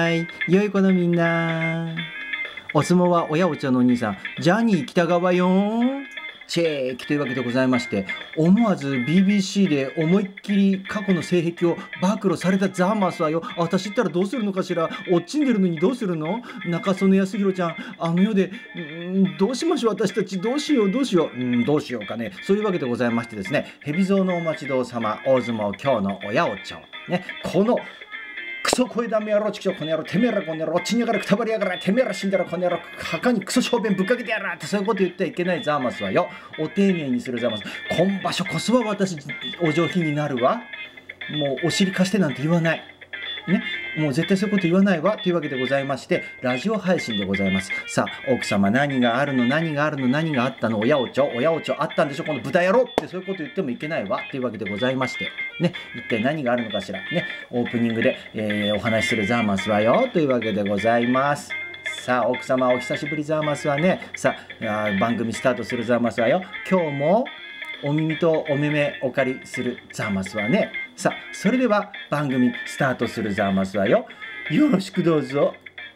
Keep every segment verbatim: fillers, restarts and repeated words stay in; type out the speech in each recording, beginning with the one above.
ーい、良い子のみんな。お相撲は親お茶のお兄さん、ジャニー北川よーん。チェーキというわけでございまして、思わず ビービーシー で思いっきり過去の性癖を暴露されたザーマスはよ、私ったらどうするのかしら、落ちんでるのにどうするの、中曽根康弘ちゃん、あの世で、んどうしましょう、私たちどうしようどうしよう、んどうしようかね。そういうわけでございましてですね、蛇蔵のお待ちどうさま、大相撲今日の親お茶ね、このクソ声だめ野郎ちくしょうこの野郎てめえらこの野郎ちにやがらくたばりやがらてめえら死んだらこの野郎墓にクソ小便ぶっかけてやらってそういうこと言ってはいけないザーマスはよ、お丁寧にするザーマス、今場所こそは私お上品になるわ、もうお尻貸してなんて言わないね、もう絶対そういうこと言わないわというわけでございまして、ラジオ配信でございます。さあ奥様、何があるの何があるの何があったの、親おちょ親おちょあったんでしょこの豚野郎ってそういうこと言ってもいけないわというわけでございましてね、一体何があるのかしらね、オープニングで、えー、お話しするザーマスはよというわけでございます。さあ奥様お久しぶりザーマスはね、さあ番組スタートするザーマスはよ、今日もお耳とお目目お借りするザーマスはね、さあそれでは番組スタートするザーマスはよ、よろしくどうぞ。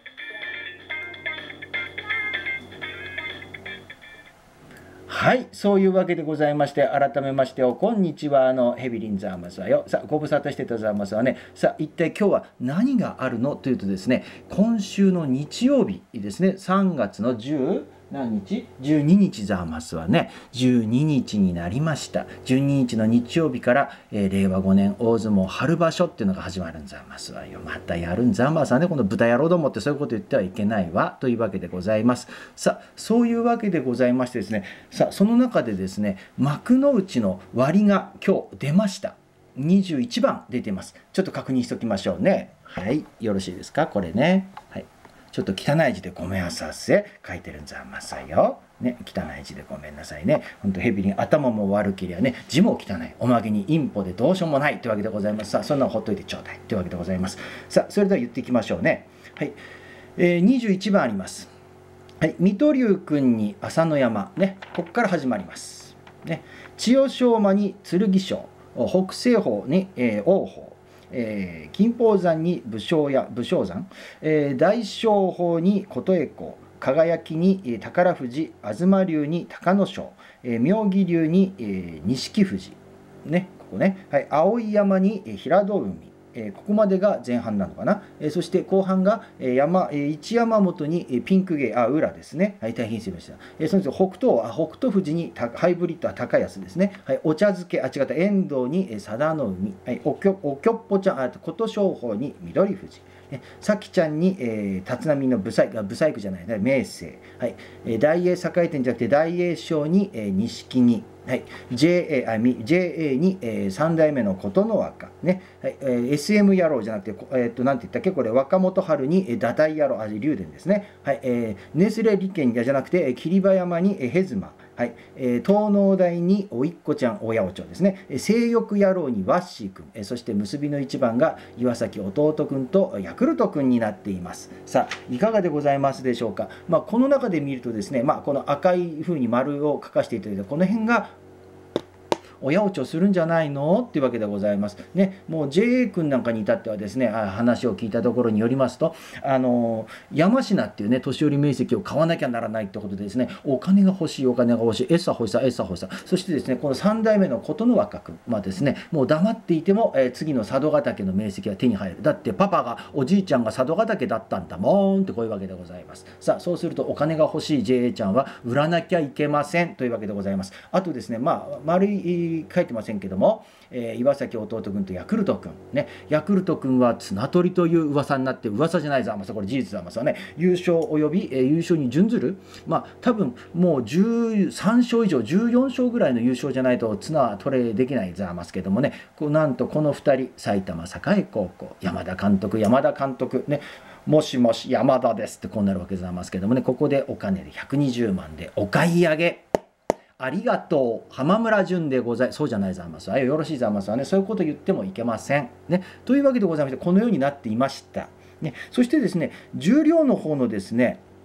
はい、そういうわけでございまして、改めましておこんにちはのヘビリンザーマスはよ。さあご無沙汰してたザーマスはね、さあ一体今日は何があるのというとですね、今週の日曜日ですね、さんがつのじゅう何日 ?じゅうににちザーマスはね、じゅうににちになりました。じゅうににちの日曜日から、えー、れいわごねん大相撲春場所っていうのが始まるんザーマスはよ。またやるんザーマスはね、この豚野郎どもってそういうこと言ってはいけないわというわけでございます。さあそういうわけでございましてですね、さあその中でですね、幕内の割が今日出ました。にじゅういちばん出ています。ちょっと確認しておきましょうね。はい、よろしいですか、これね。はい、ちょっと汚い字でごめんなさせ書いてるんざんますよ。ね、汚い字でごめんなさいね。ほんとヘビリン頭も悪けりゃね、字も汚い。おまけにインポでどうしようもないというわけでございます。さあ、そんなのほっといてちょうだいというわけでございます。さあ、それでは言っていきましょうね。はい。えー、にじゅういちばんあります。はい。水戸龍君に朝乃山。ね、ここから始まります。ね。千代翔馬に剣翔。北青鵬に、えー、王鵬。えー、金峰山に武将や武将山、えー、大翔鵬に琴恵光、輝に、えー、宝富士、東龍に隆の勝、えー、妙義龍に、えー、錦富士、ね、ここね、はい、碧山に、えー、平戸海、えー、ここまでが前半なのかな、えー、そして後半が、えー、山、えー、一山本に、えー、ピンクゲー、あ、裏ですね、はい、大変失礼しました、えー、その北東、あ、北東富士にハイブリッドは高安ですね、はい、お茶漬け、あ、違った、遠藤に、えー、佐田の海、はい、おきょおきょっぽちゃん、あと琴勝峰に緑富士、さきちゃんに、えー、立浪のブサイク、ブサイクじゃない、ね、明生、はい、えー、大栄栄店じゃなくて大栄翔に、えー、錦木、はい、ジェーエー あ ジェーエー に、えー、さん代目の琴ノ若、ね、はい、えー、エスエム 野郎じゃなくて、えー、となんて言ったっけ、これ若元春に、えー、打大野郎、あ、竜電ですね、はい、えー、ネスレ利権じゃなくて、霧馬山に、えー、ヘズマ、はい、えー、東農大においっ子ちゃん親おちょですね、えー、性欲野郎にワッシー君、えー、そして結びの一番が岩崎弟君とヤクルト君になっています。さあいかがでございますでしょうか。まあ、この中で見るとですね、まあ、この赤い風に丸を書かせていただいて、この辺が親落ちをするんじゃないのっていうわけでございます。ね、もう ジェーエー 君なんかに至ってはですね、話を聞いたところによりますと、あの山科っていうね、年寄り名跡を買わなきゃならないってことでですね、お金が欲しい、お金が欲しい、エッサ欲しさ、エッサ欲しさ、そしてですね、このさん代目の琴ノ若君はですね、もう黙っていても、えー、次の佐渡ヶ嶽の名跡が手に入る。だってパパが、おじいちゃんが佐渡ヶ嶽だったんだもんってこういうわけでございます。さあ、そうするとお金が欲しい ジェーエー ちゃんは売らなきゃいけませんというわけでございます。あとですね、まあ、丸い書いてませんけども、えー、岩崎弟君とヤクルト君ね、ヤクルト君は綱取りという噂になって、噂じゃないざまさ、これ事実ざまさね、優勝および、えー、優勝に準ずる、まあ多分もうじゅうさん勝以上じゅうよん勝ぐらいの優勝じゃないと綱は取れできないざますけどもね、こうなんとこのふたり、埼玉栄高校山田監督山田監督ね、もしもし山田ですってこうなるわけざますけどもね、ここでお金でひゃくにじゅうまんでお買い上げありがとう浜村淳でござい、そうじゃないざます。あ、よろしいざますはね、そういうこと言ってもいけません。ね、というわけでございまして、このようになっていました。ね、そしてですね、重量の方のですね、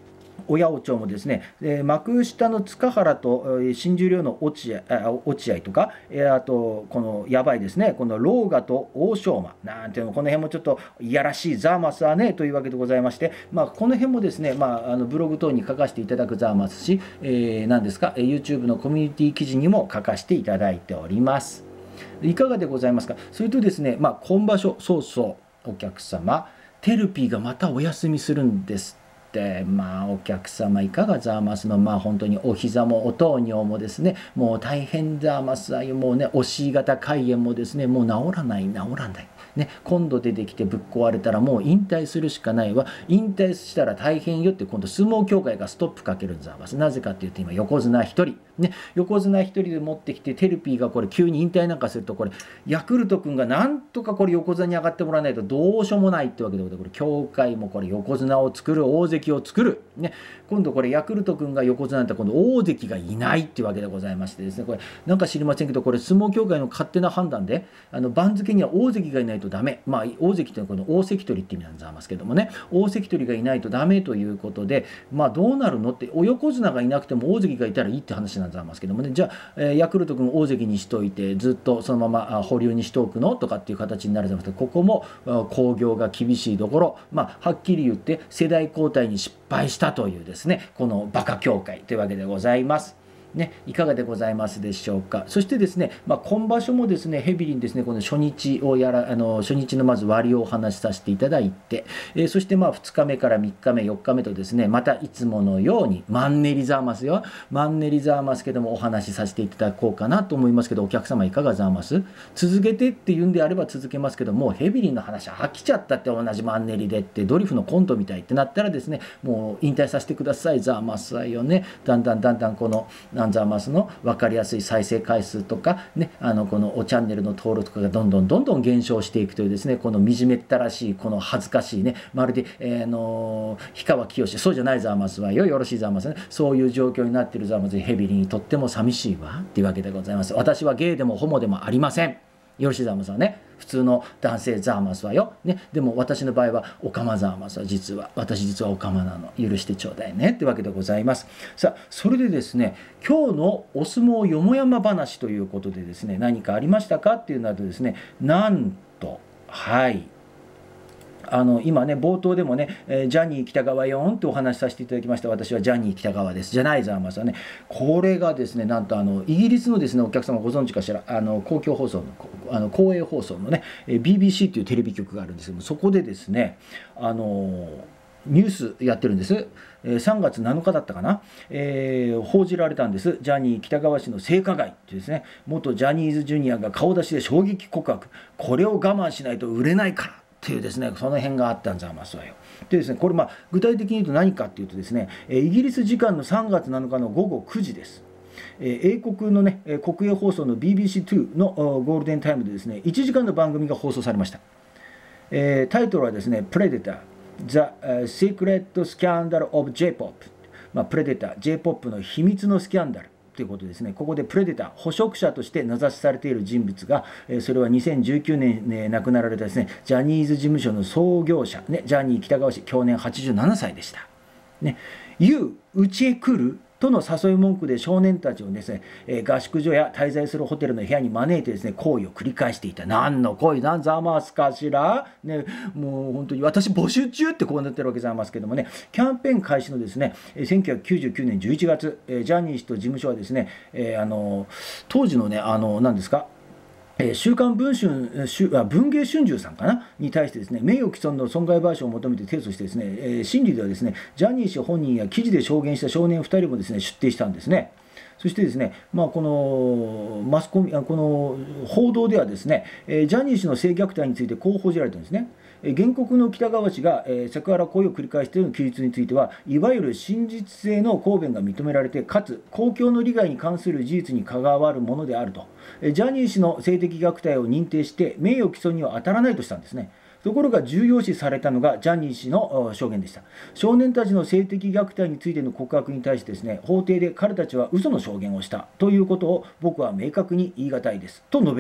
親尾町もですね、えー、幕下の塚原と、えー、新十両の落合、あ落合とか、えー、あとこのやばいですね、この狼雅と欧勝馬なんていうの、この辺もちょっといやらしいザーマスはねというわけでございまして、まあ、この辺もですね、まあ、あのブログ等に書かせていただくザーマスし、えー、何ですか、YouTube のコミュニティ記事にも書かせていただいております。いかがでございますか。それとですね、まあ、今場所、そうそう、お客様、テルピーがまたお休みするんですって。まあ、お客様、いかがザーマスの、まあ、本当にお膝もお糖尿もですね、もう大変ザーマスは、もうね、押し型肝炎もですね、もう治らない、治らない。ね、今度出てきてぶっ壊れたらもう引退するしかないわ、引退したら大変よって、今度相撲協会がストップかけるんざいます。なぜかっていうと、今横綱ひとり、ね、横綱ひとりで持ってきて、テルピーがこれ急に引退なんかすると、これヤクルト君がなんとかこれ横綱に上がってもらわないとどうしようもないってわけで、これ協会もこれ横綱を作る、大関を作る、ね、今度これヤクルト君が横綱だったら今度大関がいないっていうわけでございましてですね、これなんか知りませんけど、これ相撲協会の勝手な判断で、あの番付には大関がいないとダメ、まあ大関というのはこの大関取りって意味なんでございますけどもね、大関取りがいないとダメということで、まあどうなるのって、お横綱がいなくても大関がいたらいいって話なんでございますけどもね、じゃあ、えー、ヤクルト君大関にしといてずっとそのまま保留にしておくのとかっていう形になるじゃなくて、ここも興行が厳しいところ、まあはっきり言って世代交代に失敗したというですね、このバカ協会というわけでございます。ね、いかがでございますでしょうか。そしてですね、まあ、今場所もですね、ヘビリにですね、この初日をやら、あの初日のまず割をお話しさせていただいて、えー、そしてまあふつかめからみっかめ、よっかめとですね、またいつものようにマンネリザーマスよ、マンネリザーマスけどもお話しさせていただこうかなと思いますけど、お客様いかがザーマス続けてっていうんであれば続けますけども、ヘビリの話飽きちゃったって、同じマンネリでってドリフのコントみたいってなったらですね、もう引退させてください、ザーマスはよね。だんだんだんだんこのザーマスの分かりやすい再生回数とかね、あのこのおチャンネルの登録とかがどんどんどんどん減少していくというですね、この惨めったらしい、この恥ずかしいね、まるで、えー、あの氷川きよし、そうじゃないザーマスはよ、よろしいザーマスね、そういう状況になっているザーマス、ヘビリにとっても寂しいわっていうわけでございます。私はゲイでもホモでもありません。よろしいザーマスはね、普通の男性ザーマスはよ、ね、でも私の場合はオカマザーマスは実は私実はオカマなの、許してちょうだいねってわけでございます。さあ、それでですね、今日のお相撲よもやま話ということでですね、何かありましたかっていうのはですね、なんとはいあの今ね、冒頭でもね、えー、ジャニー喜多川よんってお話しさせていただきました。私はジャニー喜多川です。じゃないザーマスはね、これがですね、なんとあのイギリスのですね、お客様ご存知かしら、あの公共放送の、あの公営放送のね、ビービーシー というテレビ局があるんですけども、そこでですね、あのニュースやってるんです。さんがつなのかだったかな、えー、報じられたんです。ジャニー喜多川氏の性加害というですね、元ジャニーズジュニアが顔出しで衝撃告白、これを我慢しないと売れないからっていうですね、その辺があったんざいますわよ。でですね、これまあ具体的に言うと何かっていうとですね、イギリス時間のさんがつなのかのごごくじです。英国のね、国営放送の ビービーシーツー のゴールデンタイムでですね、いちじかんの番組が放送されました。えー、タイトルはですね、プレデター The Secret Scandal of J-ポップ、まあ、プレデター J-ポップ の秘密のスキャンダルということですね。ここでプレデター、捕食者として名指しされている人物が、それはにせんじゅうきゅうねんに亡くなられたですね、ジャニーズ事務所の創業者、ね、ジャニー喜多川氏、去年はちじゅうななさいでした。ね、You、うちへ来るとの誘い文句で少年たちをですね、えー、合宿所や滞在するホテルの部屋に招いてですね、行為を繰り返していた。何の行為なんざますかしら、ね、もう本当に私募集中ってこうなってるわけざいますけどもね、キャンペーン開始のですね、せんきゅうひゃくきゅうじゅうきゅうねんじゅういちがつ、えー、ジャニー氏と事務所はですね、えー、あの当時のね、あの何ですか、えー、週刊文春、あ文藝春秋さんかなに対してですね、名誉毀損の損害賠償を求めて提訴してですね、えー、審理ではですね、ジャニー氏本人や記事で証言した少年ふたりもですね、出廷したんですね。そしてですね、まあ、このマスコミ、この報道ではですね、ジャニー氏の性虐待についてこう報じられているんですね。原告の喜多川氏がセクハラ行為を繰り返している記述については、いわゆる真実性の抗弁が認められて、かつ公共の利害に関する事実に関わるものであると、ジャニー氏の性的虐待を認定して、名誉毀損には当たらないとしたんですね。ところが重要視されたのがジャニー氏の証言でした。少年たちの性的虐待についての告白に対してですね、法廷で彼たちは嘘の証言をしたということを僕は明確に言い難いですと述べた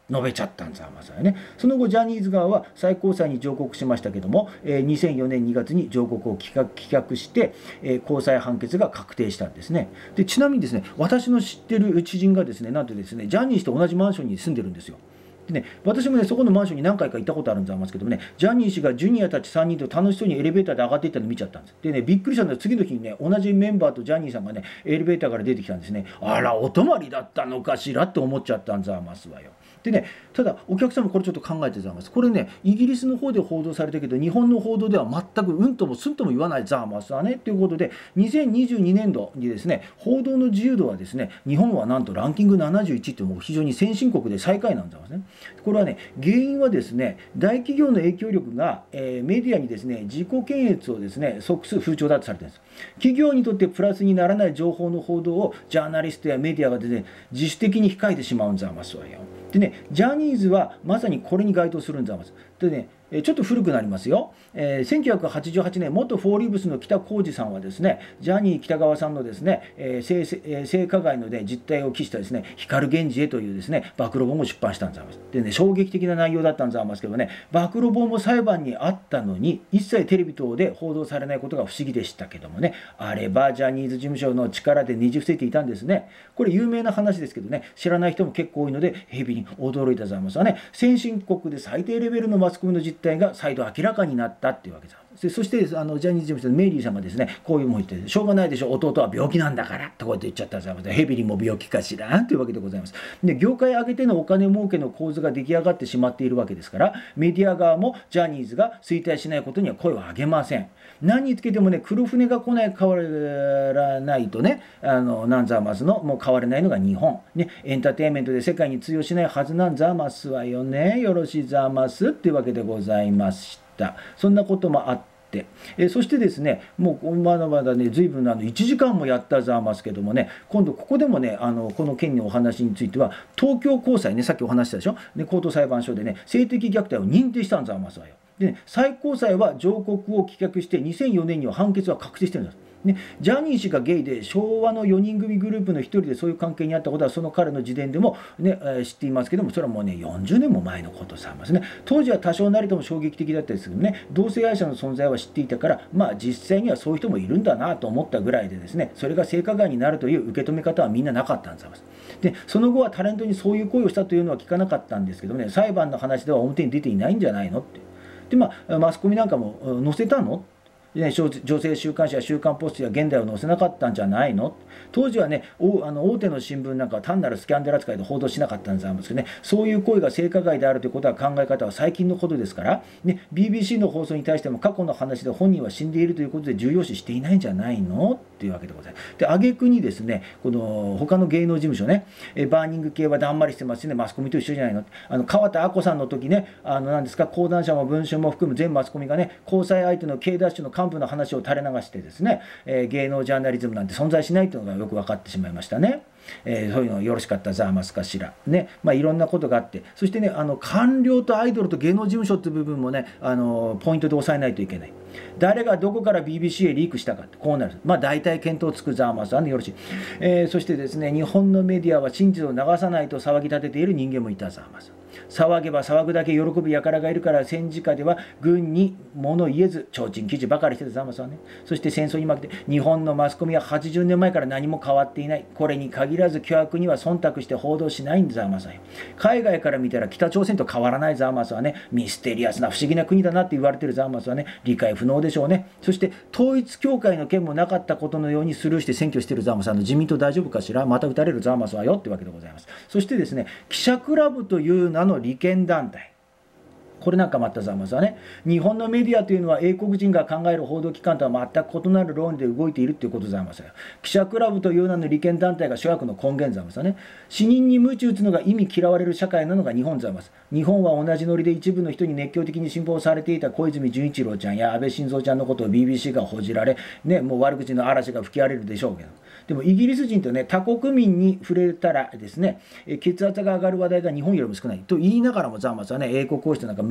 述べちゃったんですまさにね。その後ジャニーズ側は最高裁に上告しましたけども、えー、にせんよねんにがつに上告を棄却、棄却して、えー、高裁判決が確定したんですね。でちなみにですね、私の知ってる知人がですね、なんとですね、ジャニーズと同じマンションに住んでるんですよ。でね、私もね、そこのマンションに何回か行ったことあるんですけどもね、ジャニー氏がジュニアたちさんにんと楽しそうにエレベーターで上がっていったのを見ちゃったんです。でね、びっくりしたのは次の日にね、同じメンバーとジャニーさんがね、エレベーターから出てきたんですね。あら、お泊まりだったのかしらって思っちゃったんざますわよ。でね、ただお客様これちょっと考えてざます。これね、イギリスの方で報道されたけど、日本の報道では全くうんともすんとも言わないざますわねということで、にせんにじゅうにねんどにですね、報道の自由度はですね、日本はなんとランキングななじゅういちってもう非常に先進国で最下位なんざますね。これはね、原因はですね、大企業の影響力が、えー、メディアにですね、自己検閲をですね、即す風潮だとされているんです。企業にとってプラスにならない情報の報道をジャーナリストやメディアがですね、自主的に控えてしまうんざますわよ。でね、ジャニーズはまさにこれに該当するんざます。でね、ちょっと古くなりますよ。えー、せんきゅうひゃくはちじゅうはちねん、元フォーリーブスの北浩二さんはですね、ジャニー喜多川さんのですね、えー、性, 性加害の、ね、実態を記したですね、光源氏へというですね、暴露本を出版したんざます。でね、衝撃的な内容だったんざますけどね、暴露本も裁判にあったのに、一切テレビ等で報道されないことが不思議でしたけどもね、あればジャニーズ事務所の力でねじ伏せていたんですね。これ有名な話ですけどね、知らない人も結構多いので、ヘビに驚いたざますわね。先進国で最低レベルのマスコミの実態が再度明らかになったっていうわけです。でそしてあのジャニーズ事務所のメイリーさんがですね、こういうもん言って、しょうがないでしょ、弟は病気なんだからとこうやって言っちゃったんです。ヘビにも病気かしらというわけでございます。で業界挙げてのお金儲けの構図が出来上がってしまっているわけですから、メディア側もジャニーズが衰退しないことには声を上げません。何につけてもね、黒船が来ない変わらないとね、あのなんざますのもう変われないのが日本、ね、エンターテインメントで世界に通用しないはずなんざますわよね。よろしざますっていうわけでございました。そんなこともあって、えそしてですね、もうまだまだね、随分あのいちじかんもやったざますけどもね、今度ここでもね、あのこの件のお話については、東京高裁ね、さっきお話したでしょ、で高等裁判所でね、性的虐待を認定したんざますわよ。で、ね、最高裁は上告を棄却してにせんよねんには判決は確定してるんです。ね、ジャニー氏がゲイで昭和のよにん組グループの一人でそういう関係にあったことはその彼の自伝でも、ねえー、知っていますけども、それはもうねよんじゅうねんも前のことさますね。当時は多少なりとも衝撃的だったですけどね、同性愛者の存在は知っていたから、まあ実際にはそういう人もいるんだなと思ったぐらいでですね、それが性加害になるという受け止め方はみんななかったんです。でその後はタレントにそういう行為をしたというのは聞かなかったんですけどね、裁判の話では表に出ていないんじゃないのって。でまあマスコミなんかも載せたの、ね、女性週刊誌や週刊ポストや現代を載せなかったんじゃないの。当時はね、あの大手の新聞なんかは単なるスキャンダル扱いで報道しなかったんですけどね、そういう行為が性加害であるということは考え方は最近のことですから、ね、ビービーシー の放送に対しても過去の話で本人は死んでいるということで重要視していないんじゃないのっていうわけでございます。で、挙句にですね、この他の芸能事務所ね、えバーニング系はだんまりしてますしね、マスコミと一緒じゃないの。あの川田亜子さんの時ね、あの何ですか、講談社も文春も含む全マスコミがね、交際相手の K ダッシュの幹部の話を垂れ流してですね、えー、芸能ジャーナリズムなんて存在しないというのがよく分かってしまいましたね。えー、そういうのよろしかったらざますかしらね、まあいろんなことがあって、そしてね、あの官僚とアイドルと芸能事務所っていう部分もね、あのポイントで押さえないといけない。誰がどこから ビービーシー へリークしたかってこうなる。まあ大体見当つくざますわね、よろしい。えー、そしてですね、日本のメディアは真実を流さないと騒ぎ立てている人間もいたざます。騒げば騒ぐだけ喜ぶ輩がいるから、戦時下では軍に物言えず提灯記事ばかりしてたざますわね。そして戦争に負けて日本のマスコミははちじゅうねんまえから何も変わっていない。これに限らず巨悪には忖度して報道しないんざますわよ。海外から見たら北朝鮮と変わらないざますわね。ミステリアスな不思議な国だなって言われてるざますわね。理解不能でしょうね。そして統一教会の件もなかったことのようにスルーして選挙してるざますわ。自民党大丈夫かしら、また撃たれるざますわよってわけでございます。そしてですね、記者クラブという名の利権団体、これなんかまたざますわね。日本のメディアというのは英国人が考える報道機関とは全く異なる論理で動いているということざますよ。記者クラブという名の利権団体が諸悪の根源ざますわね。死人に鞭打つのが意味嫌われる社会なのが日本ざます。日本は同じノリで一部の人に熱狂的に信奉されていた小泉純一郎ちゃんや安倍晋三ちゃんのことを ビービーシー が報じられ、ね、もう悪口の嵐が吹き荒れるでしょうけど、でもイギリス人とね、他国民に触れたらですね、血圧が上がる話題が日本よりも少ないと言いながらもざますわね、英国王室なんか無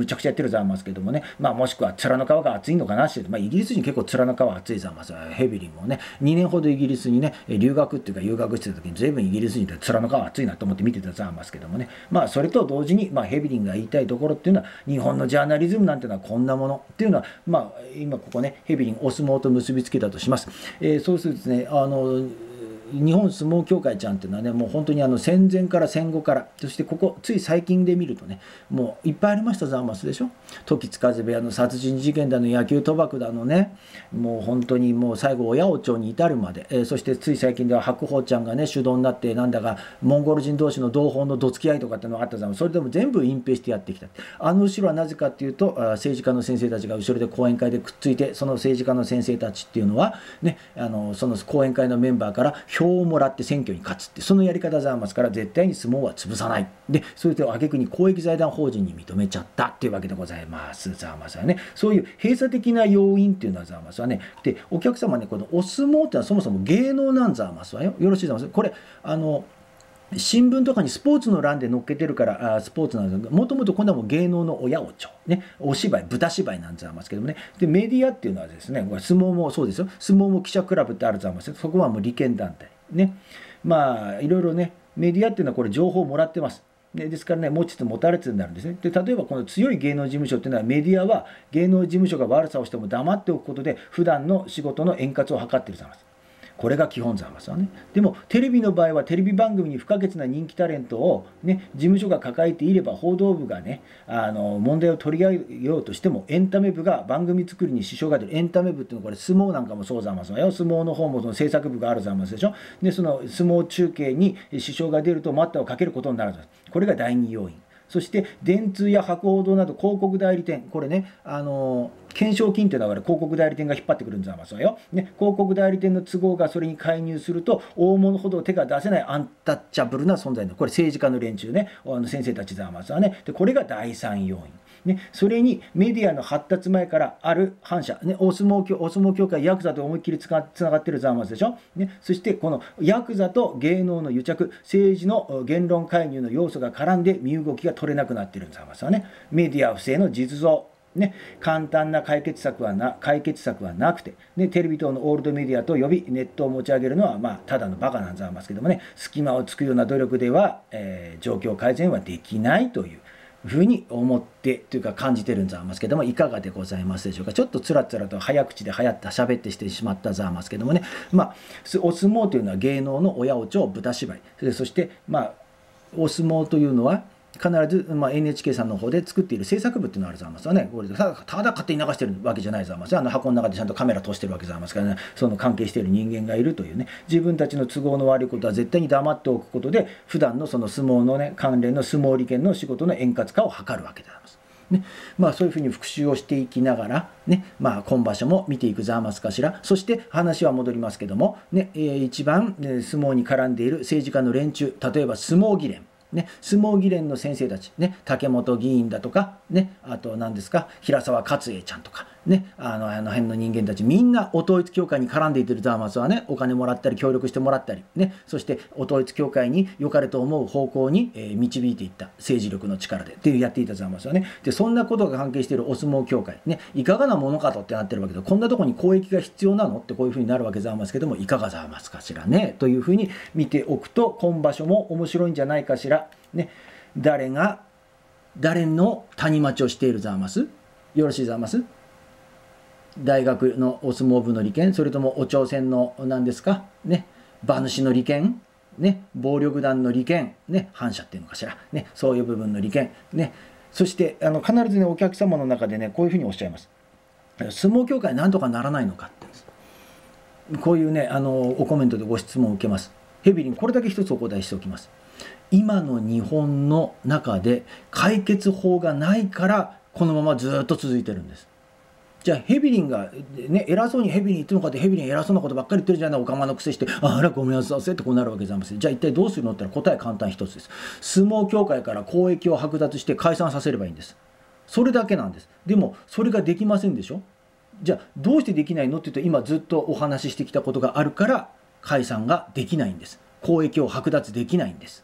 むちゃくちゃやってるざますけどもね、まあ、もしくは面の皮が厚いのかなって、まあ、イギリス人結構面の皮厚いざます。ヘビリンもねにねんほどイギリスにね留学っていうか留学してた時に随分イギリス人って面の皮厚いなと思って見てたざますけどもね、まあそれと同時に、まあ、ヘビリンが言いたいところっていうのは日本のジャーナリズムなんていうのはこんなものっていうのは、まあ今ここねヘビリンお相撲と結びつけたとします。えー、そうするとですねあの日本相撲協会ちゃんっていうのはねもう本当にあの戦前から戦後からそしてここつい最近で見るとねもういっぱいありましたざますでしょ。時津風部屋の殺人事件だの野球賭博だのねもう本当にもう最後親王朝に至るまで、えー、そしてつい最近では白鵬ちゃんがね主導になってなんだかモンゴル人同士の同胞のどつき合いとかっていうのがあったざます。それでも全部隠蔽してやってきた。あの後ろはなぜかっていうと政治家の先生たちが後ろで講演会でくっついてその政治家の先生たちっていうのはねあのその講演会のメンバーから票をもらって選挙に勝つってそのやり方ざますから絶対に相撲は潰さないでそれで挙句に公益財団法人に認めちゃったっていうわけでございますざますはね。そういう閉鎖的な要因っていうのはざますはねでお客様ねこのお相撲っていうのはそもそも芸能なんざますわよ。よろしいざますこれあの新聞とかにスポーツの欄で載っけてるからあスポーツなんですけどもともと今度はもう芸能の親王朝ねお芝居豚芝居なんざますけどもねでメディアっていうのはですねこれ相撲もそうですよ相撲も記者クラブってあるざますそこはもう利権団体ねまあいろいろねメディアっていうのはこれ情報をもらってます。でですからね持ちつ持たれつになるんですね。で例えばこの強い芸能事務所っていうのはメディアは芸能事務所が悪さをしても黙っておくことで普段の仕事の円滑を図っているざます。これが基本ざますわね。でもテレビの場合はテレビ番組に不可欠な人気タレントを、ね、事務所が抱えていれば報道部がねあの問題を取り上げようとしてもエンタメ部が番組作りに支障が出る。エンタメ部っていうのはこれ相撲なんかもそうざますわよ。相撲の方もその制作部があるざますでしょ。でその相撲中継に支障が出ると待ったをかけることになるんです。これが第二要因。そして電通や博報堂など広告代理店これねあの懸賞金っていうのは広告代理店が引っ張ってくるんざますわよ、ね、広告代理店の都合がそれに介入すると大物ほど手が出せないアンタッチャブルな存在のこれ政治家の連中ねあの先生たちざますわね。でこれが第三要因ね、それにメディアの発達前からある反社、ね、お相撲協お相撲協会ヤクザと思いっきりつながってるざますでしょ、ね、そしてこのヤクザと芸能の癒着政治の言論介入の要素が絡んで身動きが取れなくなってるんざますわね。メディア不正の実像ね、簡単な解決策はな解決策はなくて、ね、テレビ等のオールドメディアと呼びネットを持ち上げるのは、まあ、ただのバカなんざますけどもね隙間をつくような努力では、えー、状況改善はできないというふうに思ってというか感じてるんざますけどもいかがでございますでしょうか。ちょっとつらつらと早口で流行った喋ってしてしまったざますけどもねまあお相撲というのは芸能の親おちょ豚芝居そしてまあお相撲というのは必ず、まあ、エヌエイチケー さんの方で作っている制作部っていうのがあるざますわね。これただただ勝手に流してるわけじゃないざます。あの箱の中でちゃんとカメラ通してるわけざますからねその関係している人間がいるというね自分たちの都合の悪いことは絶対に黙っておくことで普段のその相撲のね関連の相撲利権の仕事の円滑化を図るわけであります。ねまあ、そういうふうに復習をしていきながら、ねまあ、今場所も見ていくざますかしら。そして話は戻りますけども、ねえー、一番、ね、相撲に絡んでいる政治家の連中例えば相撲議連ね、相撲議連の先生たち、ね、竹本議員だとか、ね、あと何ですか平沢勝栄ちゃんとか、ね、あのあの辺の人間たちみんなお統一教会に絡んでいてるざますはねお金もらったり協力してもらったり、ね、そしてお統一教会に良かれと思う方向に、えー、導いていった政治力の力でっていうやっていたざますはね。でそんなことが関係しているお相撲協会、ね、いかがなものかとってなってるわけでこんなとこに公益が必要なのってこういうふうになるわけざますけどもいかがざますかしらねというふうに見ておくと今場所も面白いんじゃないかしら。ね、誰が誰の谷町をしているざますよろしいざます大学のお相撲部の利権それともお朝鮮の何ですかね馬主の利権ね暴力団の利権ね反社っていうのかしらねそういう部分の利権ねそしてあの必ずねお客様の中でねこういうふうにおっしゃいます。相撲協会なんとかならないのかってこういうねあのおコメントでご質問を受けます。ヘビリンこれだけ一つお答えしておきます。今の日本の中で解決法がないからこのままずっと続いてるんです。じゃあヘビリンが、ね、偉そうにヘビリン言ってるのかってヘビリン偉そうなことばっかり言ってるじゃないおかまのくせしてあらごめんなさいってこうなるわけじゃないです。じゃあ一体どうするのって言ったら答え簡単一つです。相撲協会から公益を剥奪して解散させればいいんです。それだけなんです。でもそれができませんでしょ。じゃあどうしてできないのって言うと今ずっとお話ししてきたことがあるから解散ができないんです。公益を剥奪できないんです。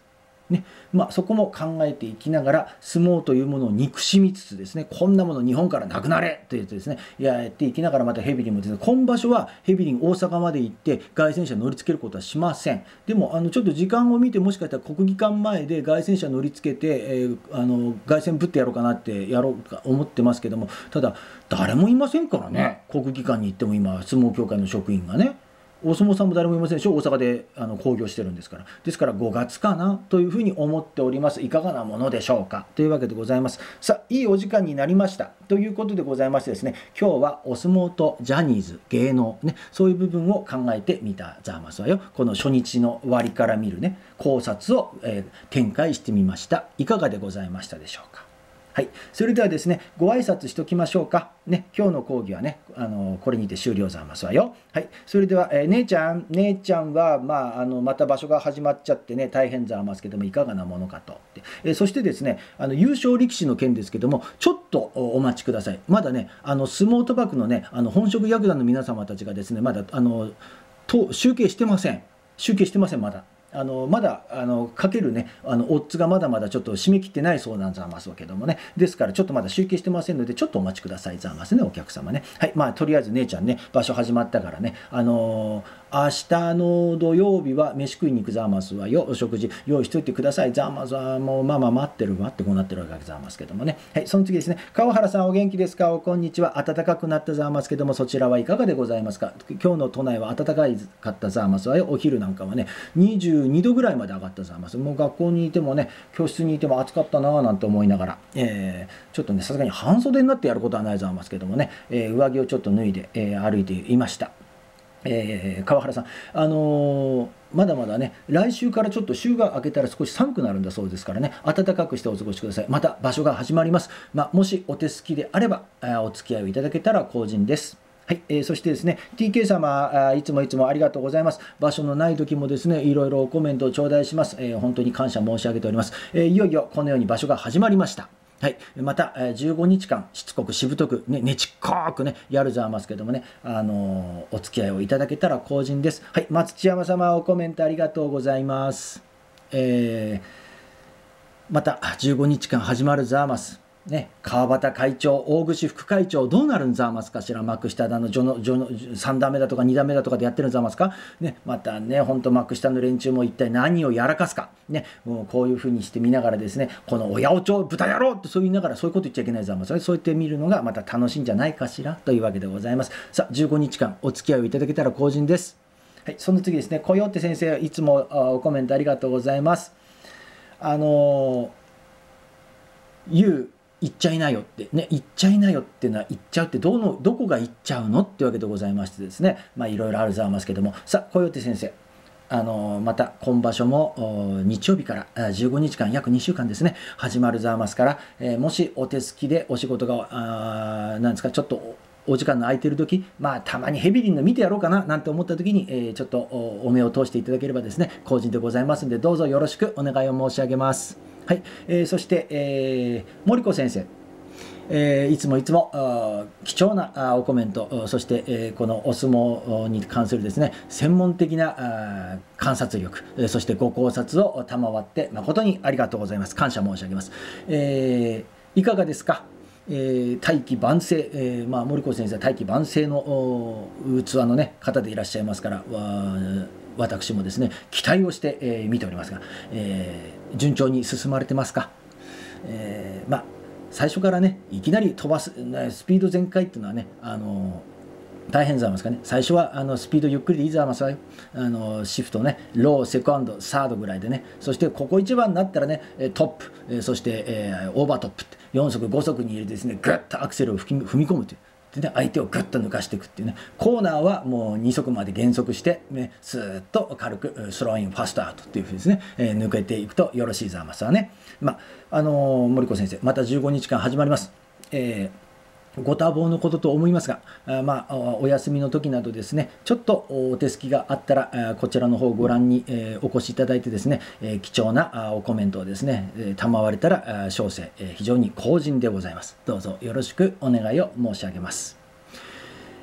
ね、まあ、そこも考えていきながら相撲というものを憎しみつつですね、こんなもの日本からなくなれと言ってですね、やっていきながら、またヘビリンもですね、今場所はヘビリン大阪まで行って凱旋車乗り付けることはしません。でもあのちょっと時間を見て、もしかしたら国技館前で凱旋車乗り付けて、えー、あの凱旋ぶってやろうかなってやろうと思ってますけども、ただ誰もいませんからね、国技館に行っても今相撲協会の職員がね、お相撲さんも誰もいませんでしょ、大阪であの興行してるんですから。ですからごがつかなというふうに思っております。いかがなものでしょうかというわけでございます。さあ、いいお時間になりましたということでございましてですね、今日はお相撲とジャニーズ、芸能ね、そういう部分を考えてみたざますわよ。この初日の終わりから見るね、考察を、えー、展開してみました。いかがでございましたでしょうか。はい、それではですね、ご挨拶しときましょうか。ね、今日の講義はね、あのこれにて終了ざますわよ。はい、それでは、えー、姉ちゃん、姉ちゃんは、まあ、あのまた場所が始まっちゃってね、大変ざますけども、いかがなものかと。えー、そしてですね、あの優勝力士の件ですけども、ちょっとお待ちください。まだね、あの相撲賭博のね、あの本職ヤクザの皆様たちがですね、まだあのと集計してません。集計してません、まだ。あのまだあのかけるね、あのオッズがまだまだちょっと締め切ってないそうなんざますわけどもね、ですからちょっとまだ集計してませんので、ちょっとお待ちくださいざますね、お客様ね。はい、まあとりあえず姉ちゃんね、場所始まったからね、あのー明日の土曜日は飯食いに行くざますわよ。お食事用意しといてください。ざますわ。もうママ待ってるわってこうなってるわけざますけどもね。はい、その次ですね。川原さんお元気ですか？おこんにちは。暖かくなったざますけども、そちらはいかがでございますか？今日の都内は暖かいかったざますわよ。お昼なんかはね、にじゅうにどぐらいまで上がったざます。もう学校にいてもね、教室にいても暑かったなぁなんて思いながら、えー、ちょっとね、さすがに半袖になってやることはないざますけどもね、えー、上着をちょっと脱いで、えー、歩いていました。えー、川原さん、あのー、まだまだね、来週からちょっと週が明けたら少し寒くなるんだそうですからね、暖かくしてお過ごしください。また場所が始まります。まあ、もしお手すきであれば、お付き合いをいただけたら幸甚です。はい、えー、そしてですね、ティーケー 様あ、いつもいつもありがとうございます。場所のない時もですね、いろいろコメントを頂戴します。えー、本当に感謝申し上げております。えー、いよいよこのように場所が始まりました。はい、またじゅうごにちかんしつこくしぶとくね、ねちっこくねやるざますけどもね、あのー、お付き合いをいただけたら幸甚です。はい、松千山様おコメントありがとうございます。えー、またじゅうごにちかん始まるざますね、川端会長、大串副会長、どうなるんざますかしら、幕下だの、序の序のさん段目だとかに段目だとかでやってるんざますか、ね、またね、ほんと幕下の連中も一体何をやらかすか、ね、もうこういうふうにして見ながらですね、この親おちょ豚野郎ってそう言いながら、そういうこと言っちゃいけないざます。そうやって見るのがまた楽しいんじゃないかしらというわけでございます。さあ、じゅうごにちかんお付き合いをいただけたら幸甚です。はい、その次ですね、コヨーテ先生、いつもおコメントありがとうございます。あのー、言う言っちゃいなよってね、言っちゃいなよっていうのは、言っちゃうってどのどこが言っちゃうのってわけでございましてですね、まあいろいろあるざますけども、さあコヨーテ先生、あのまた今場所も日曜日からじゅうごにちかん、約にしゅうかんですね、始まるざますから、えー、もしお手すきでお仕事があなんですか、ちょっとお時間の空いてる時、まあたまにヘビリンの見てやろうかななんて思った時に、えー、ちょっとお目を通していただければですね、幸甚でございますので、どうぞよろしくお願いを申し上げます。はい、えー、そして、えー、森子先生、えー、いつもいつも貴重なおコメント、そして、えー、このお相撲に関するですね、専門的な観察力、そしてご考察を賜って誠にありがとうございます。感謝申し上げます。えー、いかがですか？えー、大器晩成、えーまあ、森子先生は大器晩成の器の、ね、方でいらっしゃいますから、私もですね期待をして、えー、見ておりますが、えー、順調に進まれてますか？えー、まあ最初からねいきなり飛ばすスピード全開っていうのはね、あの大変ざますかね。最初はあのスピードゆっくりでいいざますわよ。あのシフトね、ロー、セカンド、サードぐらいでね、そしてここ一番になったらねトップ、そして、えー、オーバートップってよんそくごそくに入れてですね、グッとアクセルを踏み込むという。でね、相手をグッと抜かしていくっていうね、コーナーはもうにそくまで減速して、ね、スーッと軽くスローインファストアウトっていうふうにですね、えー、抜けていくとよろしいざますわね。まああのー、森子先生、またじゅうごにちかん始まります。えーご多忙のことと思いますが、あまあ、お休みの時などですね、ちょっとお手すきがあったら、こちらの方をご覧に、えー、お越しいただいてですね、えー、貴重なおコメントをですね、えー、賜れたら小生、えー、非常に幸甚でございます。どうぞよろしくお願いを申し上げます。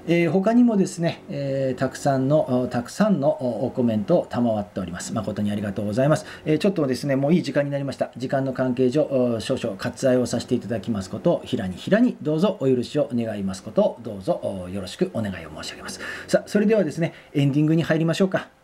えー、他にもですね、えー、たくさんのたくさんのコメントを賜っております。誠にありがとうございます。えー、ちょっとですね、もういい時間になりました。時間の関係上、少々割愛をさせていただきますことを、平に平にどうぞお許しを願いますことを、どうぞよろしくお願いを申し上げます。さあ、それではですね、エンディングに入りましょうか。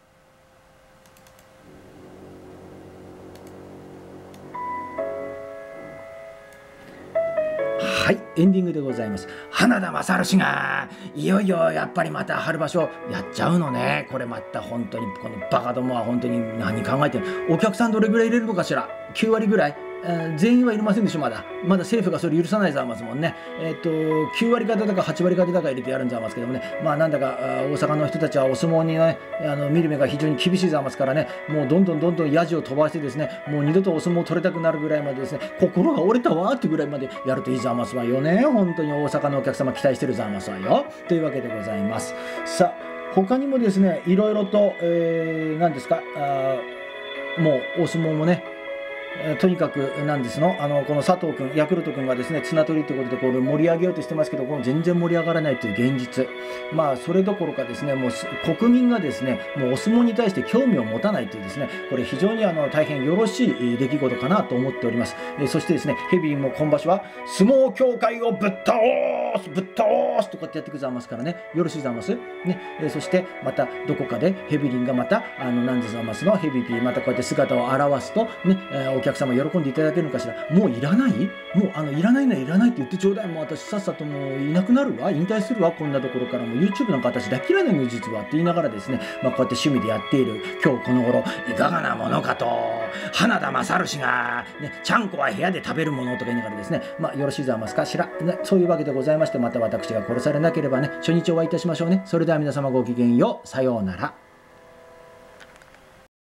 はい、エンディングでございます。花田勝氏がいよいよやっぱりまた春場所やっちゃうのね。これまた本当にこのバカどもは本当に何考えてる。お客さんどれぐらい入れるのかしら。きゅうわりぐらい、えー、全員はいりませんでしょ。まだまだ政府がそれ許さないざますもんね。えっ、ー、ときゅうわり方だかはちわり方だか入れてやるんざますけどもね、まあなんだか大阪の人たちはお相撲にね、あの見る目が非常に厳しいざますからね、もうどんどんどんどんヤジを飛ばしてですね、もう二度とお相撲取れたくなるぐらいまでですね、心が折れたわってぐらいまでやるといいざますわよね。本当に大阪のお客様期待してるざますわよ。というわけでございます。さあ、他にもですね、いろいろと、えー、何ですか、あもうお相撲もね、とにかくなんですの、あのこの佐藤君、ヤクルト君がですね綱取りということでこれ盛り上げようとしてますけど、この全然盛り上がらないという現実、まあそれどころかですね、もう国民がですねもうお相撲に対して興味を持たないというですね、これ非常にあの大変よろしい出来事かなと思っております。えそしてですね、ヘビーも今場所は相撲協会をぶっ倒すぶっ倒すとかってやってくざますからね、よろしいざますね。えそしてまたどこかでヘビリンがまたあのなんでざますのヘビピーまたこうやって姿を現すとね、えー、お客様喜んでいただけるのかしら。もういらないもうあのいらないならいらないって言ってちょうだい。もう私さっさともういなくなるわ、引退するわ、こんなところからもう YouTube なんか私大嫌いなの実はって言いながらですね、まあ、こうやって趣味でやっている今日この頃いかがなものかと。花田勝氏が、ね、ちゃんこは部屋で食べるものとか言いながらですね、まあよろしいざますかしら、ね、そういうわけでございまして、また私が殺されなければね初日お会いいたしましょうね。それでは皆様ごきげんよう、さようなら。